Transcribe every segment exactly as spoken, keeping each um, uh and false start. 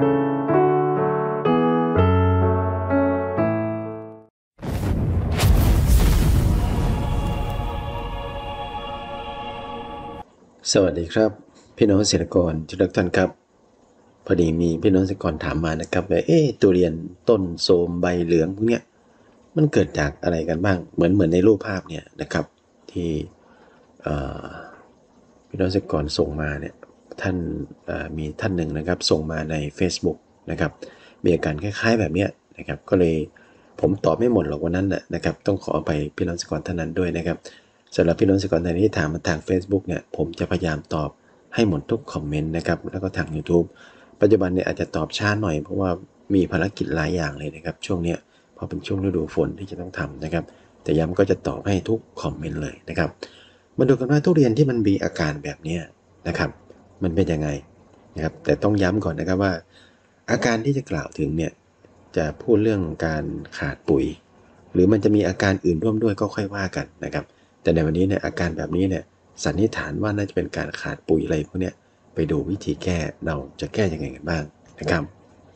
สวัสดีครับพี่น้องเกษตรกรทุกท่านครับพอดีมีพี่น้องเกษตรกรถามมานะครับว่าเอ๊ะทุเรียนต้นโทรมใบเหลืองพวกเนี้ยมันเกิดจากอะไรกันบ้างเหมือนเหมือนในรูปภาพเนี่ยนะครับที่พี่น้องเกษตรกรส่งมาเนี่ยท่านมีท่านหนึ่งนะครับส่งมาใน Facebook นะครับมีอาการคล้ายๆแบบเนี้ยนะครับก็เลยผมตอบไม่หมดหรอกวันนั้นนะครับต้องขอไปพี่น้องเกษตรกรท่านนั้นด้วยนะครับสำหรับพี่น้องเกษตรกรท่านที่ถามมาทาง Facebook เนี่ยผมจะพยายามตอบให้หมดทุกคอมเมนต์นะครับแล้วก็ทาง YouTube ปัจจุบันเนี่ยอาจจะตอบช้าหน่อยเพราะว่ามีภารกิจหลายอย่างเลยนะครับช่วงนี้พอเป็นช่วงฤดูฝนที่จะต้องทำนะครับแต่ย้ำก็จะตอบให้ทุกคอมเมนต์เลยนะครับมาดูกันว่าทุเรียนที่มันมีอาการแบบนี้นะครับมันเป็นยังไงนะครับแต่ต้องย้ำก่อนนะครับว่าอาการที่จะกล่าวถึงเนี่ยจะพูดเรื่องการขาดปุ๋ยหรือมันจะมีอาการอื่นร่วมด้วยก็ค่อยว่ากันนะครับแต่ในวันนี้เนี่ยอาการแบบนี้เนี่ยสันนิษฐานว่าน่าจะเป็นการขาดปุ๋ยอะไรพวกนี้ไปดูวิธีแก้เราจะแก้ยังไงกันบ้างนะครับ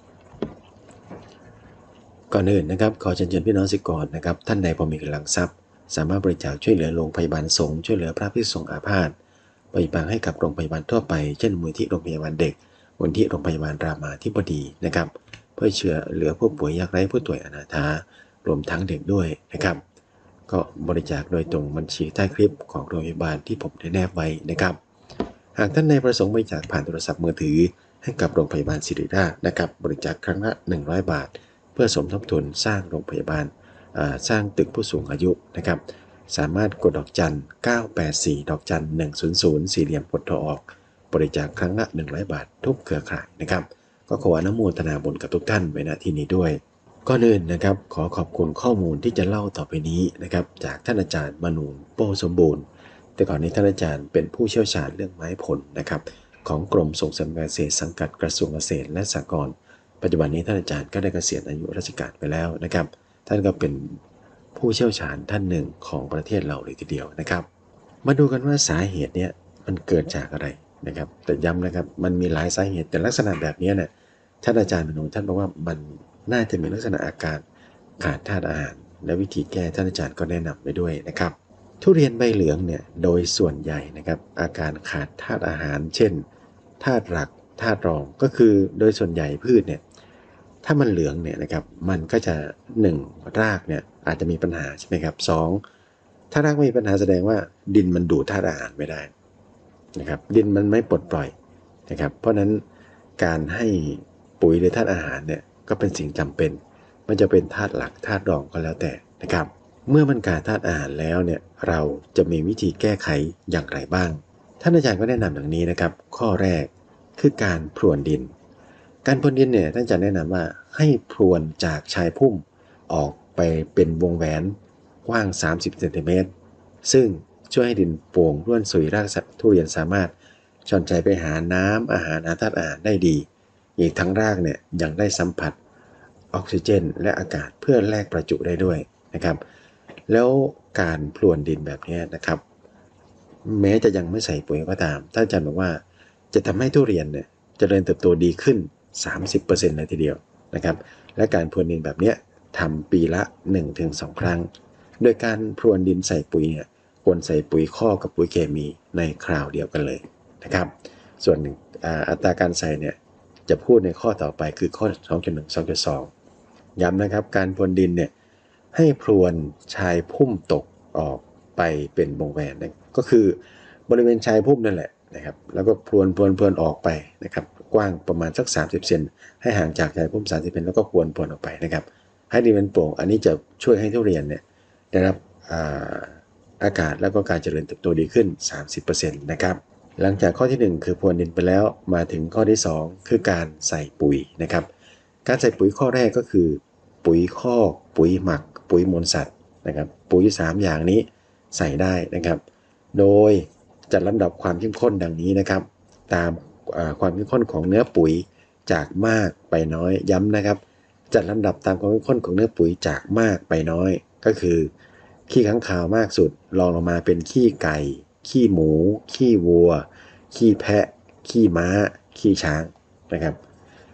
ก่อนอื่นนะครับขอเชิญชวนพี่น้องเกษตรกรนะครับท่านใดพอมีกำลังทรัพย์สามารถบริจาคช่วยเหลือโรงพยาบาลสงฆ์ช่วยเหลือพระภิกษุสงฆ์อาพาธบริจาคให้กับโรงพยาบาลทั่วไปเช่นมูลที่โรงพยาบาลเด็กมูลที่โรงพยาบาลรามาธิบดีนะครับเพื่อช่วยเหลือผู้ป่วยยากไร้ผู้ป่วยอนาถารวมทั้งเด็กด้วยนะครับก็บริจาคโดยตรงบัญชีใต้คลิปของโรงพยาบาลที่ผมได้แนบไว้นะครับหากท่านใดประสงค์บริจาคผ่านโทรศัพท์มือถือให้กับโรงพยาบาลศิริราชนะครับบริจาคครั้งละหนึ่งร้อยบาทเพื่อสมทบทุนสร้างโรงพยาบาลสร้างตึกผู้สูงอายุนะครับสามารถกดดอกจันเก้าแปดสี่ดอกจันหนึ่งศูนย์ศูนย์สี่เหลี่ยมกดโทรออกบริจาคครั้งละหนึ่งร้อยบาททุกเครือข่ายนะครับก็ขออนุโมทนาบุญกับทุกท่านไว้ณที่นี้ด้วยก่อนอื่นนะครับขอขอบคุณข้อมูลที่จะเล่าต่อไปนี้นะครับจากท่านอาจารย์มนูนโปสมบูรณ์แต่ก่อนนี้ท่านอาจารย์เป็นผู้เชี่ยวชาญเรื่องไม้ผลนะครับของกรมส่งเสริมการเกษตรสังกัดกระทรวงเกษตรและสหกรณ์ปัจจุบันนี้ท่านอาจารย์ก็ได้เกษียณอายุราชการไปแล้วนะครับท่านก็เป็นผู้เชี่ยวชาญท่านหนึ่งของประเทศเราเลยทีเดียวนะครับมาดูกันว่าสาเหตุเนี้ยมันเกิดจากอะไรนะครับแต่ย้ำนะครับมันมีหลายสาเหตุแต่ลักษณะแบบนี้เนี่ยท่านอาจารย์มนูนท่านบอกว่ามันน่าจะมีลักษณะอาการขาดธาตุอาหารและวิธีแก้ท่านอาจารย์ก็แนะนำไปด้วยนะครับทุเรียนใบเหลืองเนี่ยโดยส่วนใหญ่นะครับอาการขาดธาตุอาหารเช่นธาตุหลักธาตุรองก็คือโดยส่วนใหญ่พืชเนี่ยถ้ามันเหลืองเนี่ยนะครับมันก็จะหนึ่งรากเนี่ยอาจจะมีปัญหาใช่ไหมครับสองถ้ารากไม่มีปัญหาแสดงว่าดินมันดูดธาตุอาหารไม่ได้นะครับดินมันไม่ปลดปล่อยนะครับเพราะนั้นการให้ปุ๋ยหรือธาตุอาหารเนี่ยก็เป็นสิ่งจำเป็นมันจะเป็นธาตุหลักธาตุรองก็แล้วแต่นะครับเมื่อมันขาดธาตุอาหารแล้วเนี่ยเราจะมีวิธีแก้ไขอย่างไรบ้างท่านอาจารย์ก็แนะนำดังนี้นะครับข้อแรกคือการพรวนดินการพรวนดินเนี่ยท่านอาจารย์แนะนำว่าให้พรวนจากชายพุ่มออกไปเป็นวงแหวนกว้างสามสิบเซนติเมตรซึ่งช่วยให้ดินโป่งร่วนซุยรากทุเรียนสามารถชอนใจไปหาน้ำอาหารหาธาตุอาหารได้ดีอีกทั้งรากเนี่ยยังได้สัมผัสออกซิเจนและอากาศเพื่อแลกประจุได้ด้วยนะครับแล้วการพรวนดินแบบนี้นะครับแม้จะยังไม่ใส่ปุ๋ยก็ตามท่านอาจารย์บอกว่าจะทำให้ทุเรียนเนี่ยเจริญเติบโตดีขึ้น สามสิบเปอร์เซ็นต์ เลยทีเดียวนะครับและการพรวนดินแบบนี้ทำปีละ หนึ่งถึงสอง ครั้งโดยการพรวนดินใส่ปุ๋ยเนี่ยควรใส่ปุ๋ยคอกกับปุ๋ยเคมีในคราวเดียวกันเลยนะครับส่วนอัตราการใส่เนี่ยจะพูดในข้อต่อไปคือข้อ สองจุดหนึ่ง สองจุดสอง ย้ำนะครับการพรวนดินเนี่ยให้พรวนชายพุ่มตกออกไปเป็นวงแหวนนะก็คือบริเวณชายพุ่มนั่นแหละนะครับแล้วก็พรวนพรวนพรวนออกไปนะครับกว้างประมาณสักสามสิบเซนให้ห่างจากชายพุ่มสามสิบเซนแล้วก็พรวนพรวนออกไปนะครับให้ดินมันโปร่งอันนี้จะช่วยให้ทุเรียนเนี่ยได้รับอาอากาศแล้วก็การเจริญเติบโตดีขึ้น สามสิบเปอร์เซ็นต์ นะครับหลังจากข้อที่หนึ่งคือพรวนดินไปแล้วมาถึงข้อที่สองคือการใส่ปุ๋ยนะครับการใส่ปุ๋ยข้อแรกก็คือปุ๋ยคอกปุ๋ยหมักปุ๋ยมูลสัตว์นะครับปุ๋ยสามอย่างนี้ใส่ได้นะครับโดยจัดลำดับความเข้มข้นดังนี้นะครับตามความเข้มข้นของเนื้อปุ๋ยจากมากไปน้อยย้ำนะครับจัดลำดับตามความเข้มข้นของเนื้อปุ๋ยจากมากไปน้อยก็คือขี้ค้างคาวมากสุดรองลงมาเป็นขี้ไก่ขี้หมูขี้วัวขี้แพะขี้ม้าขี้ช้างนะครับ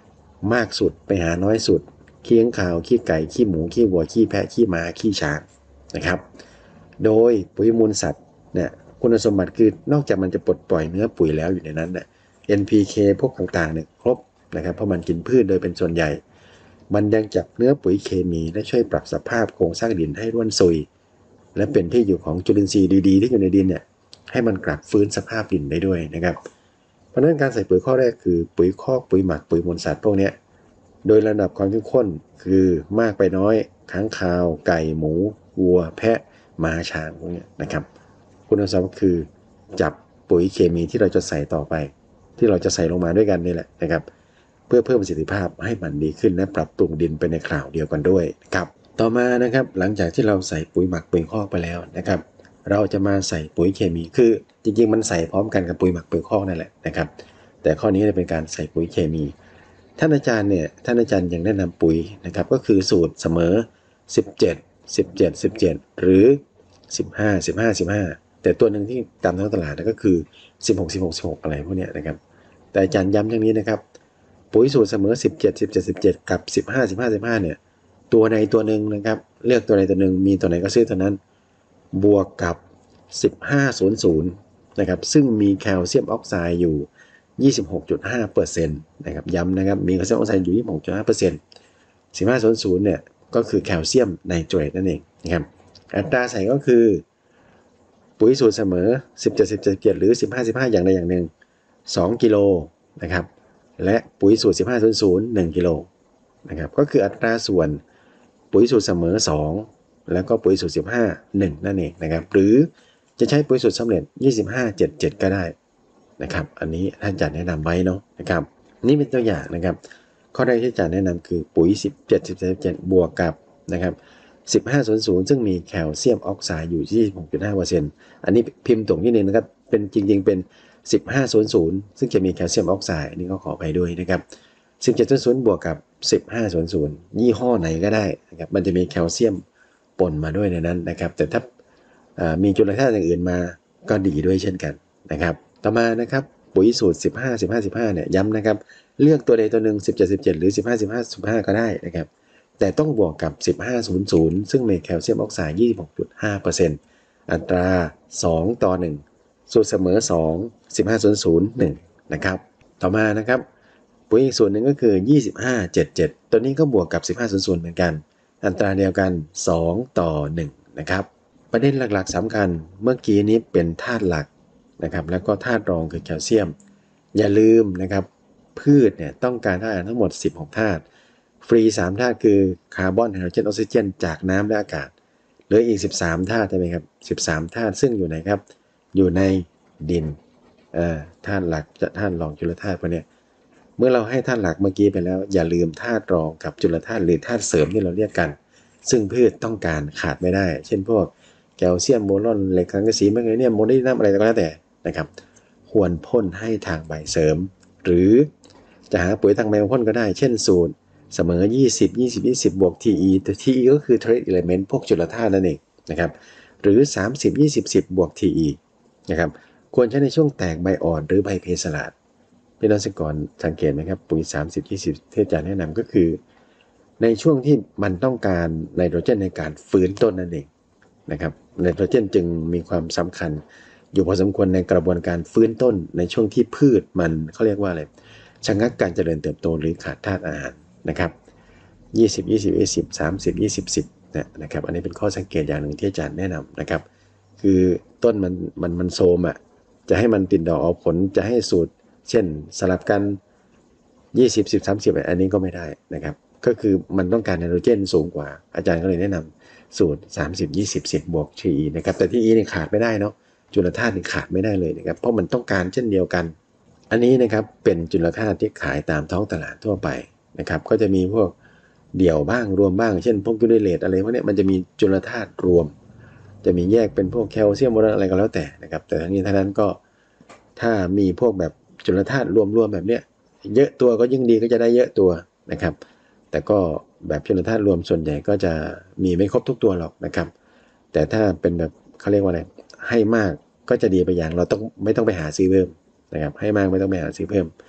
มากสุดไปหาน้อยสุดขี้ข้างคาวขี้ไก่ขี้หมูขี้วัวขี้แพะขี้ม้าขี้ช้างนะครับโดยปุ๋ยมูลสัตว์เนี่ยคุณสมบัติคือนอกจากมันจะปลดปล่อยเนื้อปุ๋ยแล้วอยู่ในนั้นเนี่ย เอ็น พี เค พวกต่างๆเนี่ยครบนะครับเพราะมันกินพืชโดยเป็นส่วนใหญ่มันยังจับเนื้อปุ๋ยเคมีและช่วยปรับสภาพโครงสร้างดินให้ร่วนซุยและเป็นที่อยู่ของจุลินทรีย์ดีๆที่อยู่ในดินเนี่ยให้มันกลับฟื้นสภาพดินได้ด้วยนะครับเพราะนั้นการใส่ปุ๋ยข้อแรกคือปุ๋ยคอกปุ๋ยหมักปุ๋ยมูลสัตว์พวกนี้โดยระดับความเข้มข้นคือมากไปน้อยค้างคาวไก่หมูวัวแพะม้าช้างพวกนี้นะครับคุณสมบัติคือจับปุ๋ยเคมีที่เราจะใส่ต่อไปที่เราจะใส่ลงมาด้วยกันนี่แหละนะครับเพื่อเพิ่มประสิทธิภาพให้มันดีขึ้นและปรับปรุงดินไปในคราวเดียวกันด้วยนะครับต่อมานะครับหลังจากที่เราใส่ปุ๋ยหมักปุ๋ยคอกไปแล้วนะครับเราจะมาใส่ปุ๋ยเคมีคือจริงๆมันใส่พร้อมกันกับปุ๋ยหมักปุ๋ยคอกนั่นแหละนะครับแต่ข้อนี้เป็นการใส่ปุ๋ยเคมีท่านอาจารย์เนี่ยท่านอาจารย์ยังแนะนำปุ๋ยนะครับก็คือสูตรเสมอสิบเจ็ด สิบเจ็ด สิบเจ็ดหรือสิบห้า สิบห้า สิบห้าแต่ตัวหนึ่งที่ตามท้องตลาดก็คือสิบหก สิบหก สิบหกอะไรพวกนี้นะครับแต่อาจารย์ย้ำอย่างนี้นะครับปุ๋ยสูตรเสมอสิบเจ็ด สิบเจ็ด สิบเจ็ดกับสิบห้า สิบห้า สิบห้าเนี่ยตัวใดตัวหนึ่งนะครับเลือกตัวใดตัวหนึ่งมีตัวไหนก็ซื้อตัวนั้นบวกกับสิบห้า ศูนย์ ศูนย์นะครับซึ่งมีแคลเซียมออกไซด์อยู่ ยี่สิบหกจุดห้าเปอร์เซ็นต์ นะครับย้ำนะครับมีแคลเซียมออกไซด์อยู่ ยี่สิบหกจุดห้าเปอร์เซ็นต์ สิบห้า ศูนย์ ศูนย์เนี่ยก็คือแคลเซียมไนโตรตนั่นเองนะครับอัตราใส่ก็คือปุ๋ยสูตรเสมอสิบเจ็ด สิบเจ็ด สิบเจ็ดหรือสิบห้า สิบห้าอย่างใดอย่างหนึ่งสองกิโลนะครับและปุ๋ยสูตรสิบห้า ศูนย์ ศูนย์ หนึ่งกิโลนะครับก็คืออัตราส่วนปุ๋ยสูตรเสมอสองแล้วก็ปุ๋ยสูตรสิบห้า หนึ่งนั่นเองนะครับหรือจะใช้ปุ๋ยสูตรสำเร็จยี่สิบห้า เจ็ด เจ็ดก็ได้นะครับอันนี้ท่านอาจารย์แนะนำไว้เนาะนะครับนี่เป็นตัวอย่างนะครับข้อแรกที่อาจารย์แนะนำคือปุ๋ยสิบเจ็ด สิบเจ็ด สิบเจ็ดบวกกับนะครับสิบห้า ศูนย์ ศูนย์ซึ่งมีแคลเซียมออกไซด์อยู่ที่ ยี่สิบหกจุดห้าเปอร์เซ็นต์ อันนี้พิมพ์ตรงที่นึงนะครับเป็นจริงๆเป็นสิบห้า ศูนย์ ศูนย์ซึ่งจะมีแคลเซียมออกไซด์นี่ก็ขอไปด้วยนะครับสิบเจ็ด ศูนย์ ศูนย์บวกกับสิบห้า ศูนย์ ศูนย์ยี่ห้อไหนก็ได้นะครับมันจะมีแคลเซียมปนมาด้วยในนั้นนะครับแต่ถ้ามีจุลธาตุอย่างอื่นมาก็ดีด้วยเช่นกันนะครับต่อมานะครับปุ๋ยสูตรสิบห้า สิบห้า สิบห้าเนี่ยย้ำนะครับเลือกตัวใดตัวหนึ่งสิบเจ็ด สิบเจ็ดหรือสิบห้า สิบห้า สิบห้าก็ได้นะครับแต่ต้องบวกกับสิบห้า ศูนย์ ศูนย์ซึ่งมีแคลเซียมออกไซด์ ยี่สิบหกจุดห้าเปอร์เซ็นต์ อัตราสองต่อหนึ่งสูตรเสมอสอง สิบห้า ศูนย์ ศูนย์ หนึ่งนะครับต่อมานะครับปุ๋ยอีกส่วนหนึ่งก็คือยี่สิบห้า เจ็ด เจ็ดตัวนี้ก็บวกกับสิบห้า ศูนย์ ศูนย์เหมือนกันอัตราเดียวกันสองต่อหนึ่งนะครับประเด็นหลักๆสำคัญเมื่อกี้นี้เป็นธาตุหลักนะครับแล้วก็ธาตุรองคือแคลเซียมอย่าลืมนะครับพืชเนี่ยต้องการธาตุทั้งหมดสิบหกธาตุฟรีสามธาตุคือคาร์บอนไฮโดรเจนออกซิเจนจากน้ำและอากาศเหลืออีกสิบสามธาตุใช่ไหมครับสิบสามธาตุซึ่งอยู่ไหนครับอยู่ในดินเอ่อธาตุหลักจะธาตุรองจุลธาตุพวกนี้เมื่อเราให้ธาตุหลักเมื่อกี้ไปแล้วอย่าลืมธาตุรองกับจุลธาตุหรือธาตุเสริมที่เราเรียกกันซึ่งพืชต้องการขาดไม่ได้เช่นพวกแคลเซียมโบรอนเหล็กสังกะสีแมกนีเซียมโมลิบดีนัมอะไรก็แล้วแต่นะครับควรพ่นให้ทางใบเสริมหรือจะหาปุ๋ยทางใบพ่นก็ได้เช่นสูตรเสมอยี่สิบ ยี่สิบ ยี่สิบ บวก ที อี แต่ ที อี ก็คือ trace element พวกจุลธาตุนั่นเองนะครับหรือสามสิบ ยี่สิบ สิบ บวก ที อี นะครับควรใช้ในช่วงแตกใบอ่อนหรือใบเพสลาดพี่น้องเกษตรกรสังเกตไหมครับปุ๋ยสามสิบ ยี่สิบที่อาจารย์แนะนำก็คือในช่วงที่มันต้องการไนโตรเจนในการฟื้นต้นนั่นเองนะครับไนโตรเจนจึงมีความสำคัญอยู่พอสมควรในกระบวนการฟื้นต้นในช่วงที่พืชมันเขาเรียกว่าอะไรชะงักการเจริญเติบโตหรือขาดธาตุอาหารนะครับยี่สิบ ยี่สิบ ยี่สิบ สามสิบ ยี่สิบ สิบนะครับอันนี้เป็นข้อสังเกตอย่างหนึ่งที่อาจารย์แนะนำนะครับคือต้นมันมันมันโซมอ่ะจะให้มันติดดอกออกผลจะให้สูตรเช่นสลับกันยี่สิบ สิบ สามสิบอันนี้ก็ไม่ได้นะครับก็คือมันต้องการไนโตรเจนสูงกว่าอาจารย์ก็เลยแนะนำสูตรสามสิบ ยี่สิบ สิบ บวก ที อี นะครับแต่ที่ E นี่ขาดไม่ได้เนาะจุลธาตุนี่ขาดไม่ได้เลยนะครับเพราะมันต้องการเช่นเดียวกันอันนี้นะครับเป็นจุลธาตุที่ขายตามท้องตลาดทั่วไปนะครับก็จะมีพวกเดี่ยวบ้างรวมบ้างเช่นพวกยูเรเลตอะไรพวกนี้มันจะมีจุลธาตุรวมจะมีแยกเป็นพวกแคลเซียมโบรอนอะไรก็แล้วแต่นะครับแต่ทั้งนี้ทั้งนั้นก็ถ้ามีพวกแบบจุลธาตุรวมๆแบบเนี้ยเยอะตัวก็ยิ่งดีก็จะได้เยอะตัวนะครับแต่ก็แบบจุลธาตุรวมส่วนใหญ่ก็จะมีไม่ครบทุกตัวหรอกนะครับแต่ถ้าเป็นแบบเขาเรียกว่าอะไรให้มากก็จะดีไปอย่างเราต้องไม่ต้องไปหาซื้อเพิ่มนะครับให้มากไม่ต้องไปหาซื้อเพิ่ม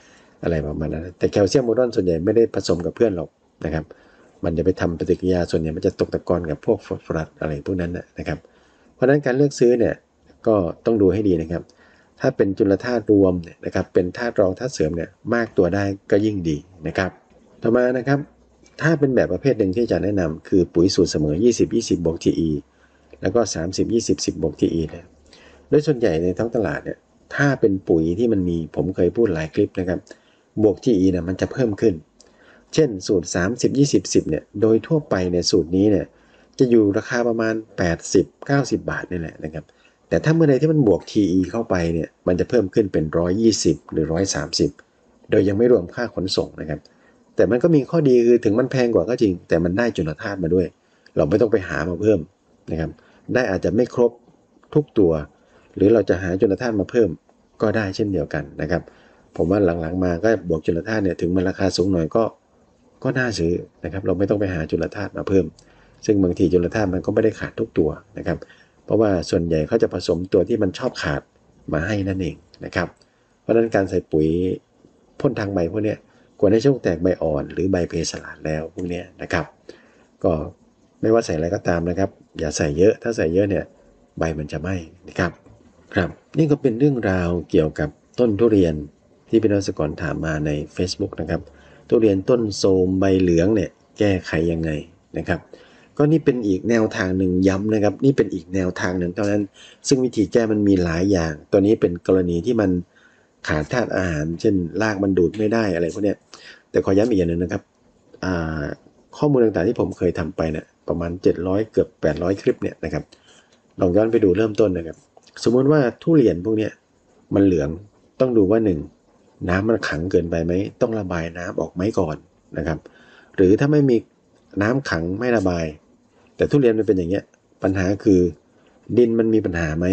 อะไรประมาณนั้นแต่แคลเซียมโบรอนส่วนใหญ่ไม่ได้ผสมกับเพื่อนหรอกนะครับมันจะไปทำปฏิกิริยาส่วนใหญ่มันจะตกตะกอนกับพวกฟอสฟอรัสอะไรพวกนั้นนะครับเพราะฉะนั้นการเลือกซื้อเนี่ยก็ต้องดูให้ดีนะครับถ้าเป็นจุลธาตุรวมเนี่ยนะครับเป็นธาตุรองธาตุเสริมเนี่ยมากตัวได้ก็ยิ่งดีนะครับต่อมานะครับถ้าเป็นแบบประเภทหนึ่งที่จะแนะนำคือปุ๋ยสูตรเสมอยี่สิบ ยี่สิบ บวก ที อี แล้วก็สามสิบ ยี่สิบ สิบ บวก ที อี เนี่ยโดยส่วนใหญ่ในท้องตลาดเนี่ยถ้าเป็นปุ๋ยที่มันมีผมเคยพูดหลายคลิปนะครับบวก ที อี เนี่ยมันจะเพิ่มขึ้นเช่นสูตรสามสิบ ยี่สิบ สิบเนี่ยโดยทั่วไปในสูตรนี้เนี่ยจะอยู่ราคาประมาณแปดสิบ เก้าสิบบาทนี่แหละนะครับแต่ถ้าเมื่อใดที่มันบวก ที อี เข้าไปเนี่ยมันจะเพิ่มขึ้นเป็นหนึ่งร้อยยี่สิบหรือหนึ่งร้อยสามสิบโดยยังไม่รวมค่าขนส่งนะครับแต่มันก็มีข้อดีคือถึงมันแพงกว่าก็จริงแต่มันได้จุลธาตุมาด้วยเราไม่ต้องไปหามาเพิ่มนะครับได้อาจจะไม่ครบทุกตัวหรือเราจะหาจุลธาตุมาเพิ่มก็ได้เช่นเดียวกันนะครับผมว่าหลังๆมาก็บวกจุลธาตุเนี่ยถึงมันราคาสูงหน่อยก็ก็น่าซื้อนะครับเราไม่ต้องไปหาจุลธาตุมาเพิ่มซึ่งบางทีจุลธาตุมันก็ไม่ได้ขาดทุกตัวนะครับเพราะว่าส่วนใหญ่เขาจะผสมตัวที่มันชอบขาดมาให้นั่นเองนะครับเพราะฉะนั้นการใส่ปุ๋ยพ่นทางใบพวกนี้ควรให้ช่วงแตกใบอ่อนหรือใบเพสลาดแล้วพวกนี้นะครับก็ไม่ว่าใส่อะไรก็ตามนะครับอย่าใส่เยอะถ้าใส่เยอะเนี่ยใบมันจะไหม้นะครับครับนี่ก็เป็นเรื่องราวเกี่ยวกับต้นทุเรียนที่พี่น้องเกษตรกรถามมาใน Facebook นะครับทุเรียนต้นโทรมใบเหลืองเนี่ยแก้ไขยังไงนะครับก็นี่เป็นอีกแนวทางหนึ่งย้ำนะครับนี่เป็นอีกแนวทางหนึ่งเท่านั้นซึ่งวิธีแก้มันมีหลายอย่างตัวนี้เป็นกรณีที่มันขาดธาตุอาหารเช่นรากมันดูดไม่ได้อะไรพวกนี้แต่ขอย้ำอีกอย่างหนึ่งนะครับข้อมูลต่างๆที่ผมเคยทำไปเนี่ยประมาณเจ็ดร้อยเกือบแปดร้อยคลิปเนี่ยนะครับลองย้อนไปดูเริ่มต้นนะครับสมมติว่าทุเรียนพวกนี้มันเหลืองต้องดูว่าหนึ่งน้ำมันขังเกินไปไหมต้องระบายน้ำออกไหมก่อนนะครับหรือถ้าไม่มีน้ำขังไม่ระบายแต่ทุเรียนมันเป็นอย่างเงี้ยปัญหาคือดินมันมีปัญหาไหม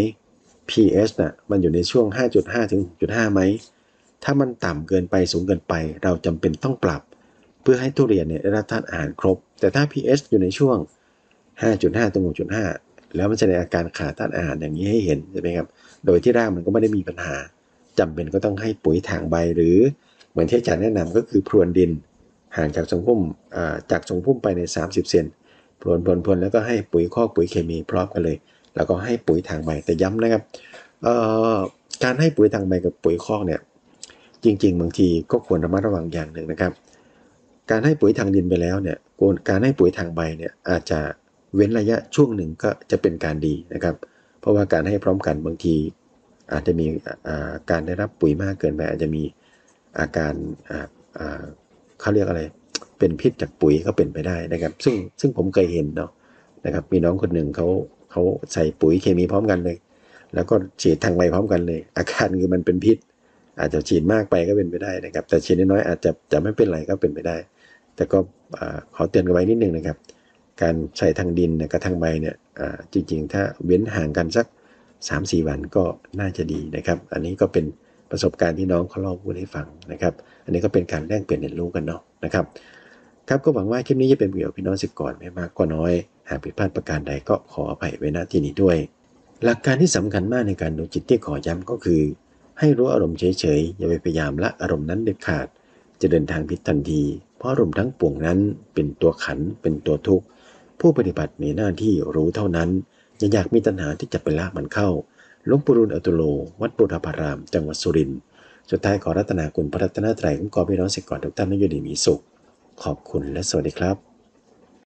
pH น่ะมันอยู่ในช่วง ห้าจุดห้า ถึง หกจุดห้า ไหมถ้ามันต่ำเกินไปสูงเกินไปเราจำเป็นต้องปรับเพื่อให้ทุเรียนเนี่ยได้รับธาตุอาหารครบแต่ถ้า pH อยู่ในช่วง ห้าจุดห้า ถึง หกจุดห้า แล้วมันแสดงอาการขาดธาตุอาหารอย่างนี้ให้เห็นใช่ไหมครับโดยที่รากมันก็ไม่ได้มีปัญหาจำเป็นก็ต้องให้ปุ๋ยทางใบหรือเหมือนที่อาจารย์แนะนำก็คือพรวนดินห่างจากทรงพุ่มจากทรงพุ่มไปในสามสิบเซนพรวนพรวนพรวนแล้วก็ให้ปุ๋ยคอกปุ๋ยเคมีพร้อมกันเลยแล้วก็ให้ปุ๋ยทางใบแต่ย้ำนะครับการให้ปุ๋ยทางใบกับปุ๋ยคอกเนี่ยจริงๆบางทีก็ควรระมัดระวังอย่างหนึ่งนะครับการให้ปุ๋ยทางดินไปแล้วเนี่ยการให้ปุ๋ยทางใบเนี่ยอาจจะเว้นระยะช่วงหนึ่งก็จะเป็นการดีนะครับเพราะว่าการให้พร้อมกันบางทีอาจจะมีการได้รับปุ๋ยมากเกินไปอาจจะมีอาการเขาเรียกอะไรเป็นพิษจากปุ๋ยก็เป็นไปได้นะครับซึ่งซึ่งผมเคยเห็นเนาะนะครับมีน้องคนหนึ่งเขาเขาใส่ปุ๋ยเคมีพร้อมกันเลยแล้วก็ฉีดทางใบพร้อมกันเลยอาการคือมันเป็นพิษอาจจะฉีดมากไปก็เป็นไปได้นะครับแต่ฉีดน้อยๆอาจจะจะไม่เป็นไรก็เป็นไปได้แต่ก็ขอเตือนกันไว้นิดนึงนะครับการใส่ทางดินกับทางใบเนี่ยจริงๆถ้าเว้นห่างกันสัก สามถึงสี่ วันก็น่าจะดีนะครับอันนี้ก็เป็นประสบการณ์ที่น้องเขาเล่าพูดให้ฟังนะครับอันนี้ก็เป็นการแลกเปลี่ยนเรียนรู้กันเนาะนะครับครับก็หวังว่าคลิปนี้จะเป็นประโยชน์พี่น้องเกษตรกรไม่มากก็น้อยหากผิดพลาดประการใดก็ขออภัยไว้ณที่นี้ด้วยหลักการที่สำคัญมากในการดูจิตที่ขอย้ำก็คือให้รู้อารมณ์เฉยๆอย่าไปพยายามละอารมณ์นั้นเด็ดขาดจะเดินทางผิดทันทีเพราะอารมณ์ทั้งปวงนั้นเป็นตัวขันเป็นตัวทุกข์ผู้ปฏิบัติมีหน้าที่รู้เท่านั้นอย่าอยากมีตัณหาที่จะไปละมันเข้าหลวงปู่รุนอตุโลวัดปุถพารามจังหวัดสุรินทร์สุดท้ายขอรัตนาคุณพระรัตนตรัยคุ้มครองพี่น้องเกษตรกรทุกท่านให้อยู่ดีมีสุขขอบคุณและสวัสดีครับ